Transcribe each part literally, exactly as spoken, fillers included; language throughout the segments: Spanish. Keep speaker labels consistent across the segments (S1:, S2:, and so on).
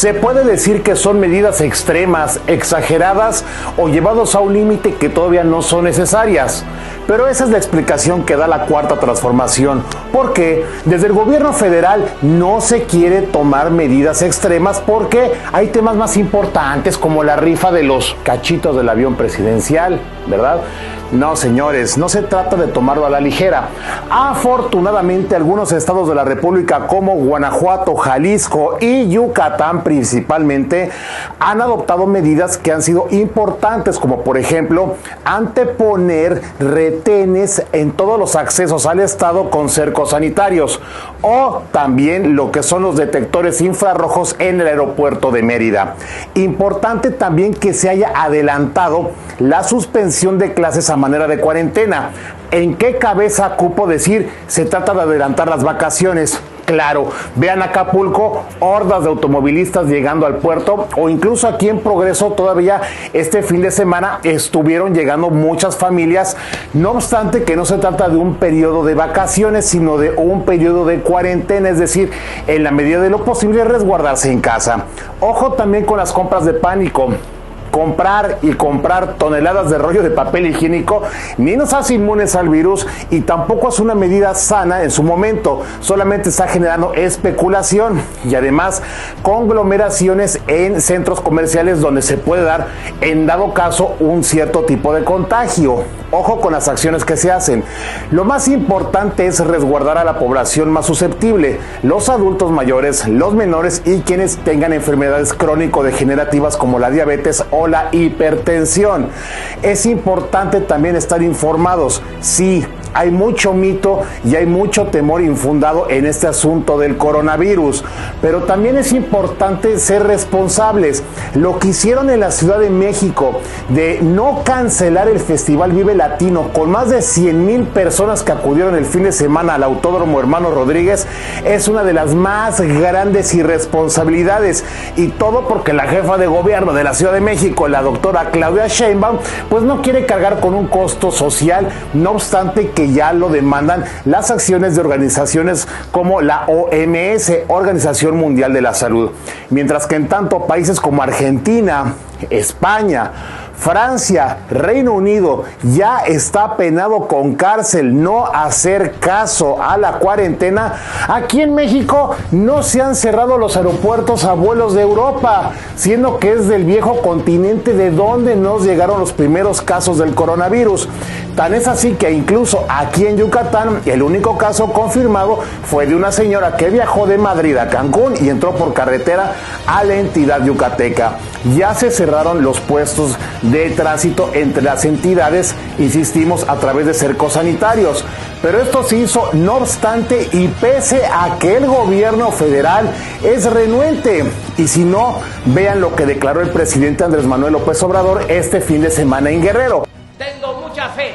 S1: Se puede decir que son medidas extremas, exageradas o llevados a un límite que todavía no son necesarias. Pero esa es la explicación que da la Cuarta Transformación, porque desde el gobierno federal no se quiere tomar medidas extremas porque hay temas más importantes como la rifa de los cachitos del avión presidencial, ¿verdad? No, señores, no se trata de tomarlo a la ligera. Afortunadamente, algunos estados de la República como Guanajuato, Jalisco y Yucatán principalmente han adoptado medidas que han sido importantes, como por ejemplo, anteponer retenes en todos los accesos al estado con cercos sanitarios o también lo que son los detectores infrarrojos en el aeropuerto de Mérida. Importante también que se haya adelantado la suspensión de clases a manera de cuarentena. ¿En qué cabeza cupo decir se trata de adelantar las vacaciones? Claro, vean Acapulco, hordas de automovilistas llegando al puerto, o incluso aquí en Progreso todavía este fin de semana estuvieron llegando muchas familias, no obstante que no se trata de un periodo de vacaciones, sino de un periodo de cuarentena, es decir, en la medida de lo posible resguardarse en casa. Ojo también con las compras de pánico. Comprar y comprar toneladas de rollo de papel higiénico ni nos hace inmunes al virus y tampoco es una medida sana en su momento, solamente está generando especulación y además conglomeraciones en centros comerciales donde se puede dar en dado caso un cierto tipo de contagio. Ojo con las acciones que se hacen. Lo más importante es resguardar a la población más susceptible, los adultos mayores, los menores y quienes tengan enfermedades crónico-degenerativas como la diabetes o la hipertensión. Es importante también estar informados. Sí, hay mucho mito y hay mucho temor infundado en este asunto del coronavirus, pero también es importante ser responsables. Lo que hicieron en la Ciudad de México de no cancelar el Festival Vive Latino con más de cien mil personas que acudieron el fin de semana al Autódromo Hermano Rodríguez es una de las más grandes irresponsabilidades, y todo porque la jefa de gobierno de la Ciudad de México, la doctora Claudia Sheinbaum, pues no quiere cargar con un costo social, no obstante que ya lo demandan las acciones de organizaciones como la O M S, Organización Mundial de la Salud. Mientras que en tanto países como Argentina, España, Francia, Reino Unido ya está penado con cárcel no hacer caso a la cuarentena, aquí en México no se han cerrado los aeropuertos a vuelos de Europa, siendo que es del viejo continente de donde nos llegaron los primeros casos del coronavirus. Tan es así que incluso aquí en Yucatán el único caso confirmado fue de una señora que viajó de Madrid a Cancún y entró por carretera a la entidad yucateca. Ya se cerraron los puestos de tránsito entre las entidades, insistimos, a través de cercos sanitarios. Pero esto se hizo no obstante y pese a que el gobierno federal es renuente. Y si no, vean lo que declaró el presidente Andrés Manuel López Obrador este fin de semana en Guerrero.
S2: Tengo mucha fe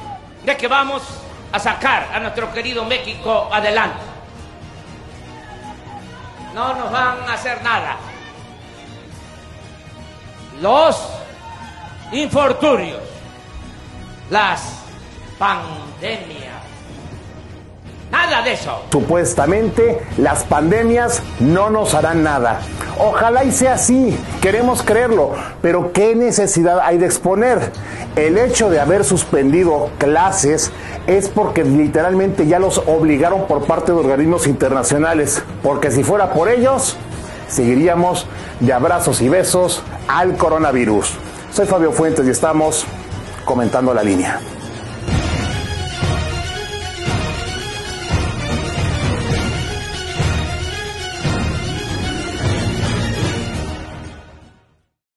S2: de que vamos a sacar a nuestro querido México adelante. No nos van a hacer nada. Los infortunios, las pandemias, nada de eso.
S1: Supuestamente las pandemias no nos harán nada. Ojalá y sea así, queremos creerlo, pero ¿qué necesidad hay de exponer? El hecho de haber suspendido clases es porque literalmente ya los obligaron por parte de organismos internacionales, porque si fuera por ellos, seguiríamos de abrazos y besos al coronavirus. Soy Fabio Fuentes y estamos comentando la línea.